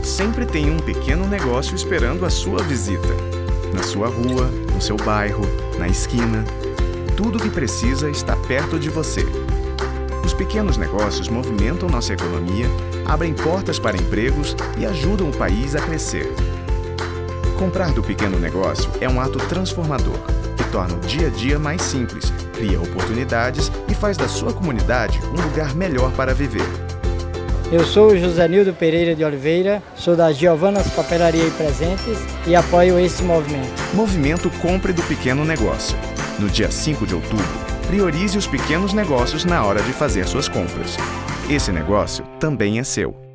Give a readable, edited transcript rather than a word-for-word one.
sempre tem um pequeno negócio esperando a sua visita. Na sua rua, no seu bairro, na esquina. Tudo o que precisa está perto de você. Os pequenos negócios movimentam nossa economia, abrem portas para empregos e ajudam o país a crescer. Comprar do pequeno negócio é um ato transformador, que torna o dia a dia mais simples, cria oportunidades e faz da sua comunidade um lugar melhor para viver. Eu sou o Josenildo Pereira de Oliveira, sou da Giovanna's Papelaria e Presentes e apoio esse movimento. Movimento Compre do Pequeno Negócio. No dia 5 de outubro, priorize os pequenos negócios na hora de fazer suas compras. Esse negócio também é seu.